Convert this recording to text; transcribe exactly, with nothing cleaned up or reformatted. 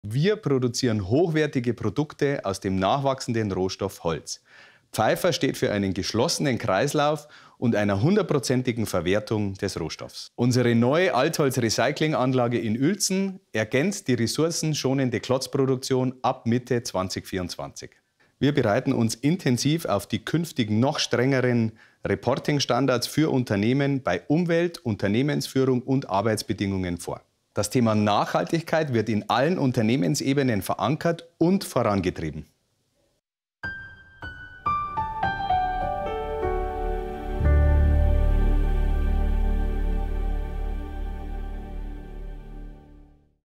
Wir produzieren hochwertige Produkte aus dem nachwachsenden Rohstoff Holz. Pfeiffer steht für einen geschlossenen Kreislauf und einer hundertprozentigen Verwertung des Rohstoffs. Unsere neue Altholz-Recyclinganlage in Uelzen ergänzt die ressourcenschonende Klotzproduktion ab Mitte zweitausendvierundzwanzig. Wir bereiten uns intensiv auf die künftigen noch strengeren Reporting-Standards für Unternehmen bei Umwelt, Unternehmensführung und Arbeitsbedingungen vor. Das Thema Nachhaltigkeit wird in allen Unternehmensebenen verankert und vorangetrieben.